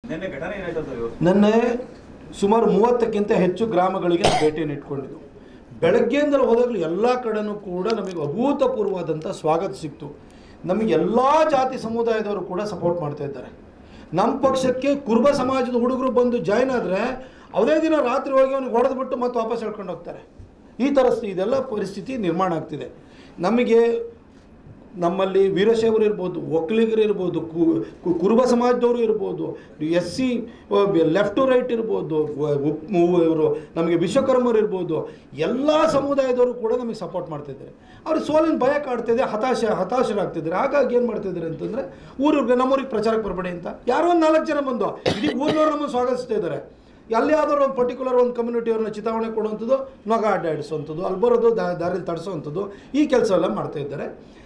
ನಿನ್ನೆ ಸುಮಾರು 30ಕ್ಕಿಂತ ಹೆಚ್ಚು ಗ್ರಾಮಗಳಿಗೆ ಭೇಟಿಯನ್ನು ಇಟ್ಕೊಂಡಿದ್ದು. ಬೆಳಗ್ಗೆಯಿಂದಲೂ ಹೋದಾಗಲೂ ಎಲ್ಲ ಕಡೆನೂ ಕೂಡ ನಮಗೆ ಅಭೂತಪೂರ್ವವಾದಂಥ ಸ್ವಾಗತ ಸಿಕ್ತು. ನಮಗೆ ಎಲ್ಲ ಜಾತಿ ಸಮುದಾಯದವರು ಕೂಡ ಸಪೋರ್ಟ್ ಮಾಡ್ತಾ ಇದ್ದಾರೆ. ನಮ್ಮ ಪಕ್ಷಕ್ಕೆ ಕುರುಬ ಸಮಾಜದ ಹುಡುಗರು ಬಂದು ಜಾಯ್ನ್ ಆದರೆ ಅದೇ ದಿನ ರಾತ್ರಿ ಹೋಗಿ ಅವ್ನಿಗೆ ಹೊಡೆದ್ಬಿಟ್ಟು ಮತ್ತೆ ವಾಪಸ್ ಹೇಳ್ಕೊಂಡು ಹೋಗ್ತಾರೆ. ಈ ಥರ ಇದೆಲ್ಲ ಪರಿಸ್ಥಿತಿ ನಿರ್ಮಾಣ ಆಗ್ತಿದೆ. ನಮಗೆ ನಮ್ಮಲ್ಲಿ ವೀರಶೈವರು ಇರ್ಬೋದು, ಒಕ್ಕಲಿಗರು ಇರ್ಬೋದು, ಕುರುಬ ಸಮಾಜದವರು ಇರ್ಬೋದು, SC ಲೆಫ್ಟ್ ಟು ರೈಟ್ ಇರ್ಬೋದು, ಇವರು ನಮಗೆ ವಿಶ್ವಕರ್ಮರು ಇರ್ಬೋದು, ಎಲ್ಲ ಸಮುದಾಯದವರು ಕೂಡ ನಮಗೆ ಸಪೋರ್ಟ್ ಮಾಡ್ತಿದ್ದಾರೆ. ಅವ್ರಿಗೆ ಸೋಲಿನ ಭಯ ಕಾಡ್ತಿದೆ, ಹತಾಶರಾಗ್ತಿದ್ದಾರೆ. ಹಾಗಾಗಿ ಏನು ಮಾಡ್ತಿದ್ದಾರೆ ಅಂತಂದರೆ ಊರಿಗೆ ನಮ್ಮೂರಿಗೆ ಪ್ರಚಾರಕ್ಕೆ ಬರಬೇಡಿ ಅಂತ ಯಾರೋ ಒಂದು 4 ಜನ ಬಂದು ಇಡೀ ಊರಿನವ್ರು ನಮ್ಮನ್ನು ಸ್ವಾಗತಿಸ್ತಾ ಇದ್ದಾರೆ. ಅಲ್ಲಿ ಯಾವ್ದಾದ್ರು ಒಂದು ಪರ್ಟಿಕ್ಯುಲರ್ ಒಂದು ಕಮ್ಯುನಿಟಿಯವ್ರನ್ನ ಚಿತಾವಣೆ ಕೊಡುವಂಥದ್ದು, ನೊಗ ಅಡ್ಡಾಡಿಸುವಂಥದ್ದು, ಅಲ್ಲಿ ಬರೋದು ದಾರಿಲಿ ತಡಿಸೋವಂಥದ್ದು, ಈ ಕೆಲಸ ಎಲ್ಲ ಮಾಡ್ತಾ ಇದ್ದಾರೆ.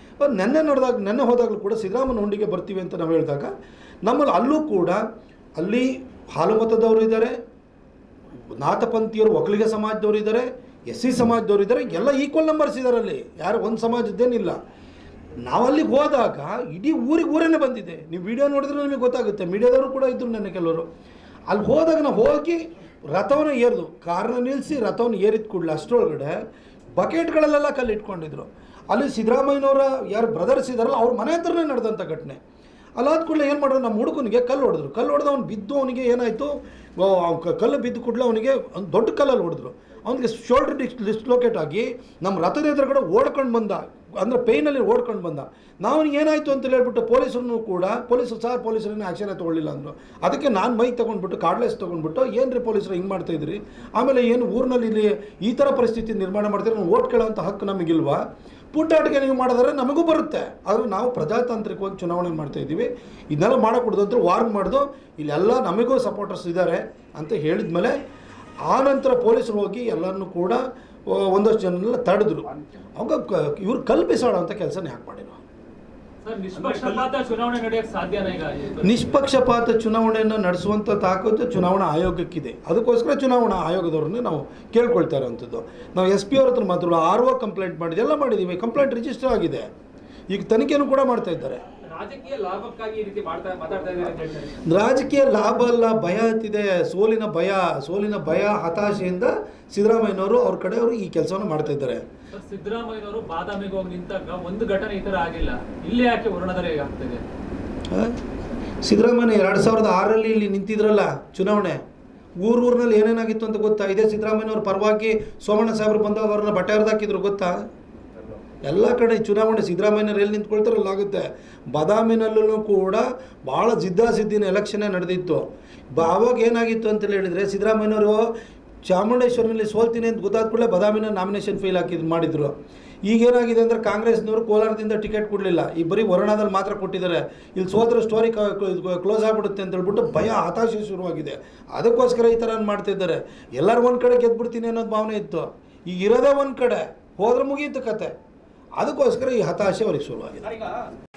ನೆನ್ನೆ ಹೋದಾಗಲೂ ಕೂಡ ಸಿದ್ದರಾಮಯ್ಯನ ಹುಂಡಿಗೆ ಬರ್ತೀವಿ ಅಂತ ನಾವು ಹೇಳಿದಾಗ ನಮ್ಮಲ್ಲಿ ಅಲ್ಲೂ ಕೂಡ ಅಲ್ಲಿ ಹಾಲು ಮತದವರು ಇದ್ದಾರೆ, ನಾಥಪಂಥೀಯರು ಒಕ್ಕಲಿಗ ಸಮಾಜದವರು ಇದ್ದಾರೆ, SC ಸಮಾಜದವರು ಇದ್ದಾರೆ, ಎಲ್ಲ ಈಕ್ವಲ್ ನಂಬರ್ಸ್ ಇದ್ದಾರೆ. ಅಲ್ಲಿ ಯಾರು ಒಂದು ಸಮಾಜದ್ದೇನಿಲ್ಲ. ನಾವಲ್ಲಿಗೆ ಹೋದಾಗ ಇಡೀ ಊರೇ ಬಂದಿದೆ. ನೀವು ವಿಡಿಯೋ ನೋಡಿದ್ರೆ ನಿಮಗೆ ಗೊತ್ತಾಗುತ್ತೆ. ಮೀಡಿಯಾದವರು ಕೂಡ ಇದ್ದರು ನನ್ನ ಕೆಲವರು. ಅಲ್ಲಿ ಹೋದಾಗ ನಾವು ಹೋಗಿ ರಥವನ್ನು ಏರಿದು ಕಾರನ್ನ ನಿಲ್ಲಿಸಿ ರಥವನ್ನು ಏರಿದ ಕೂಡಲೇ ಅಷ್ಟರೊಳಗಡೆ ಬಕೆಟ್ಗಳಲ್ಲೆಲ್ಲ ಕಲ್ಲು ಇಟ್ಕೊಂಡಿದ್ರು. ಅಲ್ಲಿ ಸಿದ್ದರಾಮಯ್ಯನವರ ಯಾರು ಬ್ರದರ್ಸ್ ಇದ್ದಾರಲ್ಲ ಅವ್ರ ಮನೆ ಹತ್ರನೇ ನಡೆದಂಥ ಘಟನೆ. ಅಲ್ಲಾದ ಕೂಡಲೇ ಏನು ಮಾಡೋದು, ನಮ್ಮ ಹುಡುಗನಿಗೆ ಕಲ್ಲು ಹೊಡೆದು ಅವ್ನು ಬಿದ್ದು, ಅವನಿಗೆ ಏನಾಯಿತು, ಕಲ್ಲು ಬಿದ್ದು ಕೂಡಲೇ ಅವನಿಗೆ ಒಂದು ದೊಡ್ಡ ಕಲ್ಲಲ್ಲಿ ಹೊಡೆದ್ರು. ಅವನಿಗೆ ಶೋಲ್ಡರ್ ಡಿಸ್ಲೊಕೇಟ್ ಆಗಿ ನಮ್ಮ ರಥದ ಎದುರುಗಡೆ ಓಡ್ಕೊಂಡು ಬಂದ, ಅಂದರೆ ಪೇಯ್ನಲ್ಲಿ ಓಡ್ಕೊಂಡು ಬಂದ. ನಾವು ಏನಾಯಿತು ಅಂತ ಹೇಳ್ಬಿಟ್ಟು ಪೊಲೀಸರನ್ನು ಕೂಡ ಪೊಲೀಸರನ್ನ ಆ್ಯಕ್ಷನ್ ತೊಗೊಳ್ಳಿಲ್ಲ ಅಂದರು. ಅದಕ್ಕೆ ನಾನು ಮೈಕ್ ತೊಗೊಂಡ್ಬಿಟ್ಟು ಕಾರ್ಡ್ಲೆಸ್ ತೊಗೊಂಡ್ಬಿಟ್ಟು ಏನು ರೀ ಪೊಲೀಸರು ಹಿಂಗೆ ಮಾಡ್ತಾಯಿದ್ರಿ, ಆಮೇಲೆ ಏನು ಊರಿನಲ್ಲಿ ಇಲ್ಲಿ ಈ ಥರ ಪರಿಸ್ಥಿತಿ ನಿರ್ಮಾಣ ಮಾಡ್ತಾರೆ, ನಾವು ಓಟ್ ಕೇಳೋವಂಥ ಹಕ್ಕು ನಮಗಿಲ್ವಾ, ಪುಟ್ಟಾಟಿಗೆ ನೀವು ಮಾಡಿದ್ರೆ ನಮಗೂ ಬರುತ್ತೆ, ಆದರೆ ನಾವು ಪ್ರಜಾತಾಂತ್ರಿಕವಾಗಿ ಚುನಾವಣೆ ಮಾಡ್ತಾಯಿದ್ದೀವಿ, ಇದನ್ನೆಲ್ಲ ಮಾಡೋಕ್ಕೊಡ್ದು ಅಂತ ವಾರ್ನ್ ಮಾಡಿದು ಇಲ್ಲೆಲ್ಲ ನಮಗೂ ಸಪೋರ್ಟರ್ಸ್ ಇದ್ದಾರೆ ಅಂತ ಹೇಳಿದ ಮೇಲೆ ಆನಂತರ ಪೊಲೀಸರು ಹೋಗಿ ಎಲ್ಲರನ್ನೂ ಕೂಡ ಒಂದಷ್ಟು ಜನರೆಲ್ಲ ತಡೆದ್ರು. ಅವಾಗ ಇವ್ರು ಕಲ್ಪಿಸೋಣ ಅಂತ ಕೆಲಸನೇ ಯಾಕೆ ಮಾಡಿದ್ರು. ನಿಷ್ಪಕ್ಷಪಾತ ಚುನಾವಣೆಯನ್ನು ನಡೆಸುವಂಥ ತಾಕತ್ತು ಚುನಾವಣಾ ಆಯೋಗಕ್ಕಿದೆ. ಅದಕ್ಕೋಸ್ಕರ ಚುನಾವಣಾ ಆಯೋಗದವ್ರನ್ನೇ ನಾವು ಕೇಳ್ಕೊಳ್ತಾ ಇರೋವಂಥದ್ದು. ನಾವು SP ಅವ್ರ ಹತ್ರ ಮಾತ್ರ RO ಕಂಪ್ಲೇಂಟ್ ಮಾಡಿದ್ವಿ, ಎಲ್ಲ ಮಾಡಿದ್ದೀವಿ, ಕಂಪ್ಲೇಂಟ್ ರಿಜಿಸ್ಟರ್ ಆಗಿದೆ. ಈಗ ತನಿಖೆನೂ ಕೂಡ ಮಾಡ್ತಾ ಇದ್ದಾರೆ. ರಾಜಕೀಯ ಲಾಭ ಅಲ್ಲ, ಭಯ ಅಂತಿದೆ, ಸೋಲಿನ ಭಯ ಹತಾಶೆಯಿಂದ ಸಿದ್ದರಾಮಯ್ಯನವರು ಅವ್ರ ಕಡೆಯವರು ಈ ಕೆಲಸವನ್ನು ಮಾಡ್ತಾ ಇದ್ದಾರೆ. ಸಿದ್ದರಾಮಯ್ಯನವರು ಬಾದಾಮಿಗೆ ಹೋಗಿ ನಿಂತಾಗ ಒಂದು ಘಟನೆ ಈ ಥರ ಆಗಿಲ್ಲ, ಇಲ್ಲೇ ಯಾಕೆ ವರ್ಣದರೆ ಆಗ್ತದೆ? ಸಿದ್ದರಾಮಯ್ಯ 2006ರಲ್ಲಿ ಇಲ್ಲಿ ನಿಂತಿದ್ರಲ್ಲ ಚುನಾವಣೆ, ಊರಿನಲ್ಲಿ ಏನೇನಾಗಿತ್ತು ಅಂತ ಗೊತ್ತಾ? ಇದೇ ಸಿದ್ದರಾಮಯ್ಯನವ್ರ ಪರವಾಗಿ ಸೋಮಣ್ಣ ಸಾಹೇಬರು ಬಂದಾಗ ಅವ್ರನ್ನ ಬಟ್ಟೆ ಹರಿದಾಕಿದ್ರು ಗೊತ್ತಾ? ಎಲ್ಲ ಕಡೆ ಚುನಾವಣೆ ಸಿದ್ದರಾಮಯ್ಯನವ್ರು ಎಲ್ಲಿ ನಿಂತ್ಕೊಳ್ತಾರಲ್ಲ ಆಗುತ್ತೆ. ಬಾದಾಮಿನಲ್ಲೂ ಕೂಡ ಭಾಳ ಜಿದ್ದಾಜಿದ್ದಿನ ಎಲೆಕ್ಷನ್ನೇ ನಡೆದಿತ್ತು. ಆವಾಗ ಏನಾಗಿತ್ತು ಅಂತೇಳಿ ಹೇಳಿದರೆ, ಸಿದ್ದರಾಮಯ್ಯನವರು ಚಾಮುಂಡೇಶ್ವರಿನಲ್ಲಿ ಸೋಲ್ತೀನಿ ಅಂತ ಗೊತ್ತಾದ ಕೂಡಲೇ ಬಾದಾಮಿನ ನಾಮಿನೇಷನ್ ಫೇಲ್ ಮಾಡಿದ್ರು. ಈಗೇನಾಗಿದೆ ಅಂದರೆ ಕಾಂಗ್ರೆಸ್ನವರು ಕೋಲಾರದಿಂದ ಟಿಕೆಟ್ ಕೊಡಲಿಲ್ಲ, ಈ ಬರೀ ವರುಣಾದಲ್ಲಿ ಮಾತ್ರ ಕೊಟ್ಟಿದ್ದಾರೆ. ಇಲ್ಲಿ ಸೋತ್ರ ಸ್ಟೋರಿ ಕ್ಲೋಸ್ ಆಗಿಬಿಡುತ್ತೆ ಅಂತ ಹೇಳ್ಬಿಟ್ಟು ಭಯ ಹತಾಶೆ ಶುರುವಾಗಿದೆ. ಅದಕ್ಕೋಸ್ಕರ ಈ ಥರ ಮಾಡ್ತಿದ್ದಾರೆ. ಎಲ್ಲರೂ ಒಂದು ಕಡೆ ಗೆದ್ಬಿಡ್ತೀನಿ ಅನ್ನೋದು ಭಾವನೆ ಇತ್ತು. ಈಗ ಇರೋದೇ ಒಂದು ಕಡೆ, ಹೋದ್ರೆ ಮುಗೀತು ಕತೆ. ಅದಕ್ಕೋಸ್ಕರ ಈ ಹತಾಶೆ ಅವ್ರಿಗೆ ಶುರುವಾಗಿದೆ.